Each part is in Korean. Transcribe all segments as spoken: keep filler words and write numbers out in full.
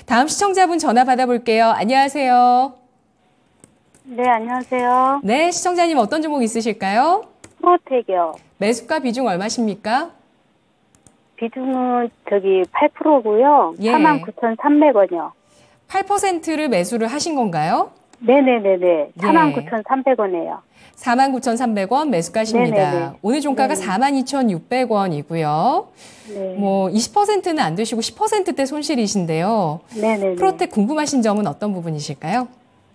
다음 시청자분 전화 받아볼게요. 안녕하세요. 네, 안녕하세요. 네, 시청자님 어떤 종목 있으실까요? 프로텍이요. 매수가 비중 얼마십니까? 비중은 저기 팔 퍼센트고요. 예. 사만 구천삼백 원이요. 팔 퍼센트를 매수를 하신 건가요? 네네네네. 사만 구천삼백 원이에요. 사만 구천삼백 원 매수가십니다. 네네네. 오늘 종가가 네네. 사만 이천육백 원이고요. 네. 뭐 이십 퍼센트는 안 되시고 십 퍼센트대 손실이신데요. 네네네. 프로텍 궁금하신 점은 어떤 부분이실까요?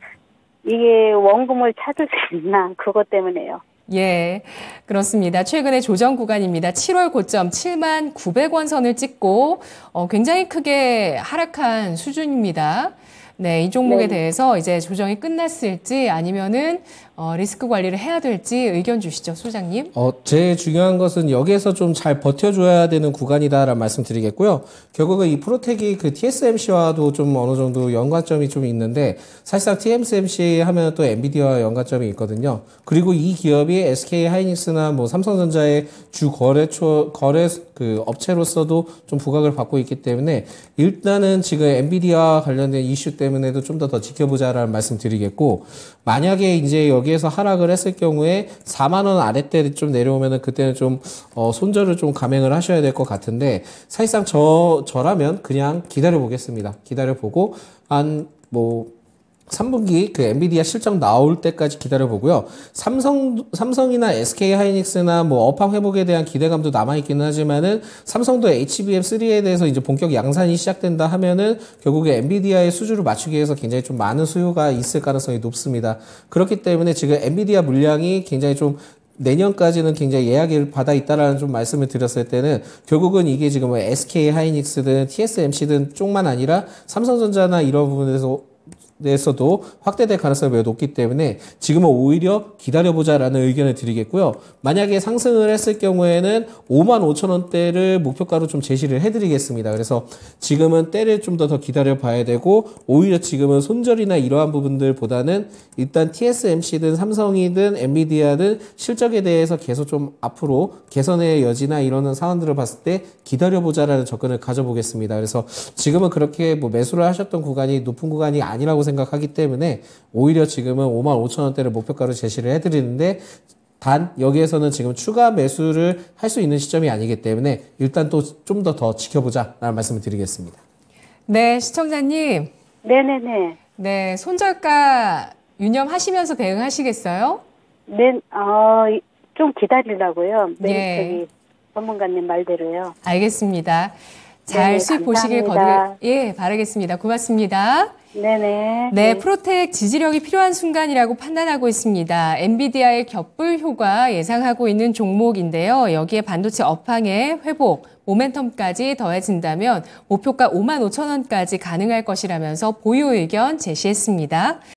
이게 원금을 찾을 수 있나 그것 때문에요. 예, 그렇습니다. 최근에 조정 구간입니다. 칠월 고점 칠만 구백 원 선을 찍고 어, 굉장히 크게 하락한 수준입니다. 네, 이 종목에 네. 대해서 이제 조정이 끝났을지 아니면은 어, 리스크 관리를 해야 될지 의견 주시죠, 소장님. 어, 제일 중요한 것은 여기에서 좀 잘 버텨줘야 되는 구간이다라는 말씀 드리겠고요. 결국은 이 프로텍이 그 티에스엠씨와도 좀 어느 정도 연관점이 좀 있는데, 사실상 티에스엠씨 하면 또 엔비디아와 연관점이 있거든요. 그리고 이 기업이 에스케이 하이닉스나 뭐 삼성전자의 주 거래처, 거래 그 업체로서도 좀 부각을 받고 있기 때문에, 일단은 지금 엔비디아와 관련된 이슈 때문에도 좀 더 더 지켜보자라는 말씀 드리겠고, 만약에 이제 여기에서 하락을 했을 경우에 사만 원 아래때 좀 내려오면은 그때는 좀, 어, 손절을 좀 감행을 하셔야 될 것 같은데, 사실상 저, 저라면 그냥 기다려 보겠습니다. 기다려 보고, 한, 뭐, 삼 분기 그 엔비디아 실적 나올 때까지 기다려 보고요. 삼성, 삼성이나 에스케이 하이닉스나 뭐 업황 회복에 대한 기대감도 남아있기는 하지만은 삼성도 에이치비엠 쓰리에 대해서 이제 본격 양산이 시작된다 하면은 결국에 엔비디아의 수주를 맞추기 위해서 굉장히 좀 많은 수요가 있을 가능성이 높습니다. 그렇기 때문에 지금 엔비디아 물량이 굉장히 좀 내년까지는 굉장히 예약을 받아 있다라는 좀 말씀을 드렸을 때는 결국은 이게 지금 뭐 에스케이 하이닉스든 티에스엠씨든 쪽만 아니라 삼성전자나 이런 부분에서 에서도 확대될 가능성이 매우 높기 때문에 지금은 오히려 기다려보자라는 의견을 드리겠고요. 만약에 상승을 했을 경우에는 오만 오천 원대를 목표가로 좀 제시를 해드리겠습니다. 그래서 지금은 때를 좀 더 더 기다려봐야 되고, 오히려 지금은 손절이나 이러한 부분들보다는 일단 티에스엠씨든 삼성이든 엔비디아든 실적에 대해서 계속 좀 앞으로 개선의 여지나 이런 상황들을 봤을 때 기다려보자라는 접근을 가져보겠습니다. 그래서 지금은 그렇게 뭐 매수를 하셨던 구간이 높은 구간이 아니라고 생각합니다. 생각하기 때문에 오히려 지금은 오만 오천 원대를 목표가로 제시를 해드리는데, 단 여기에서는 지금 추가 매수를 할 수 있는 시점이 아니기 때문에 일단 또 좀 더 더 지켜보자라는 말씀을 드리겠습니다. 네, 시청자님. 네네네. 네, 손절가 유념하시면서 대응하시겠어요? 네, 어, 좀 기다리려고요. 네, 예. 저기 전문가님 말대로요. 알겠습니다. 잘 네, 수익 보시길 감사합니다. 거들, 예, 바라겠습니다. 고맙습니다. 네네. 네, 프로텍 지지력이 필요한 순간이라고 판단하고 있습니다. 엔비디아의 겹불 효과 예상하고 있는 종목인데요. 여기에 반도체 업황의 회복, 모멘텀까지 더해진다면 목표가 오만 오천 원까지 가능할 것이라면서 보유 의견 제시했습니다.